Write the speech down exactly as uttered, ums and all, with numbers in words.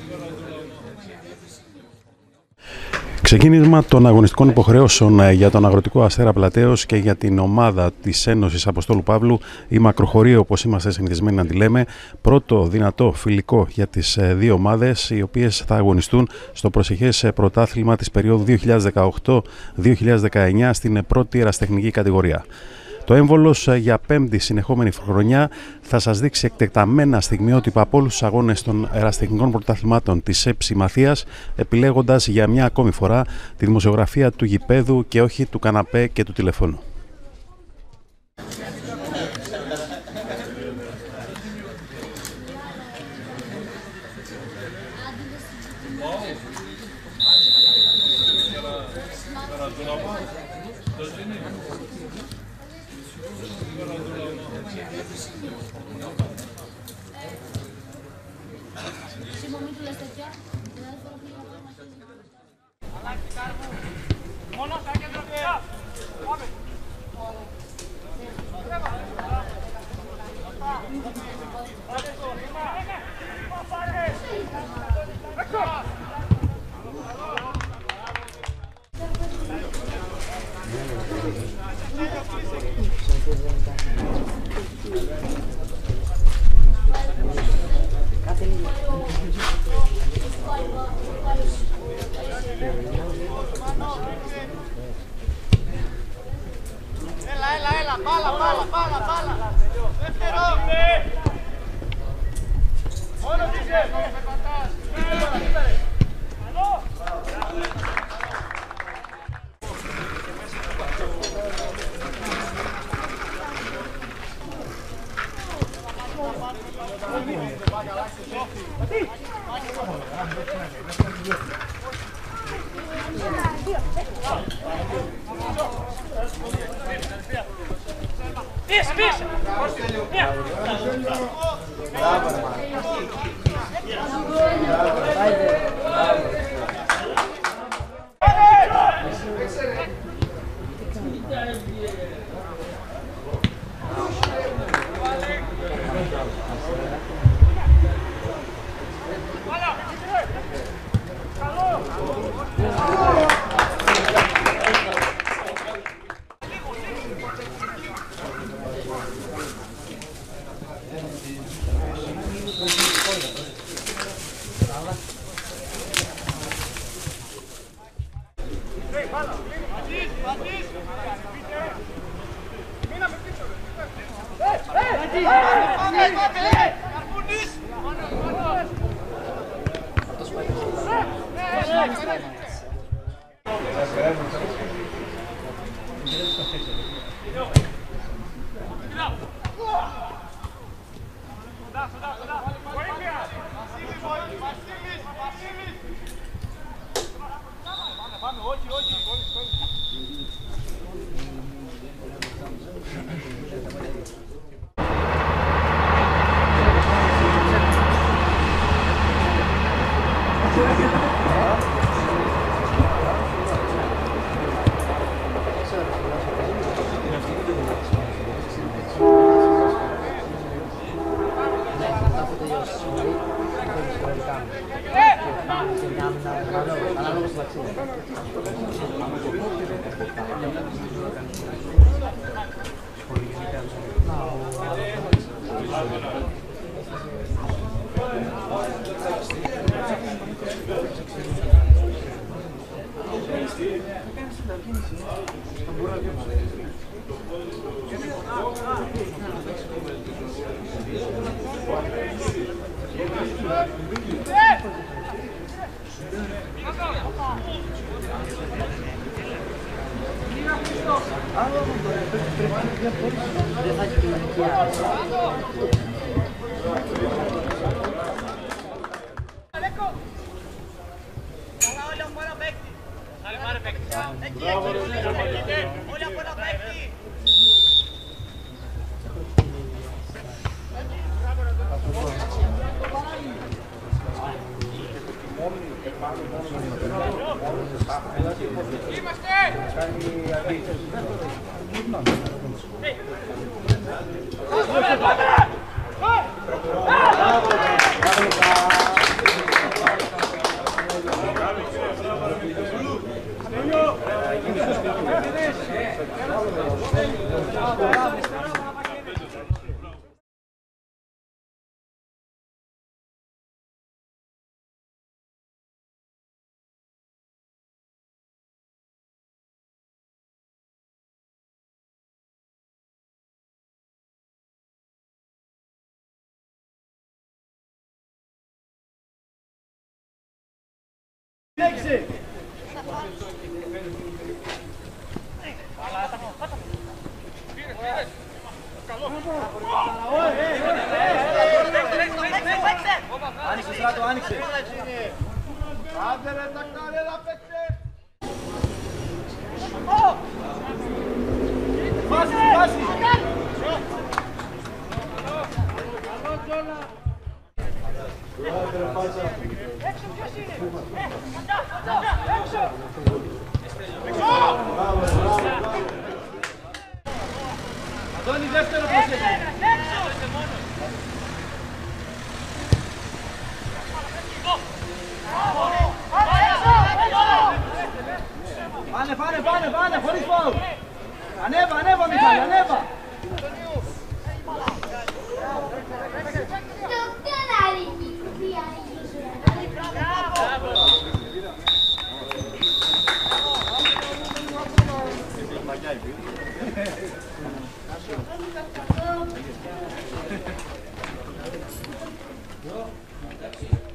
Ξεκίνημα των αγωνιστικών υποχρεώσεων για τον Αγροτικό Αστέρα Πλατέως και για την ομάδα της Ένωσης Αποστόλου Παύλου, η μακροχωρία, όπως είμαστε συνηθισμένοι να τη λέμε. Πρώτο δυνατό φιλικό για τις δύο ομάδες, οι οποίες θα αγωνιστούν στο προσεχές πρωτάθλημα της περίοδου δύο χιλιάδες δεκαοκτώ δύο χιλιάδες δεκαεννιά στην πρώτη ερασιτεχνική κατηγορία. Το έμβολος για πέμπτη συνεχόμενη χρονιά θα σας δείξει εκτεταμένα στιγμιότυπα από όλους τους αγώνες των ερασιτεχνικών πρωταθλημάτων της ΕΨΗ Μαθίας, επιλέγοντας για μια ακόμη φορά τη δημοσιογραφία του γηπέδου και όχι του καναπέ και του τηλεφώνου. Άνοιξε Στράτο, άνοιξε. Άντε ρε τακτάρι, έλα παίξε. Φάση, φάση. Καλό Τζόλα. Έξω ποιος είναι. Έξω. Αντώνη δεύτερο πώς είναι. Πάνε, πάνε, πάνε, πάνε, χωρίς φάουλ. Ανέβα, ανέβα Μιχάλη, ανέβα. Μπράβο.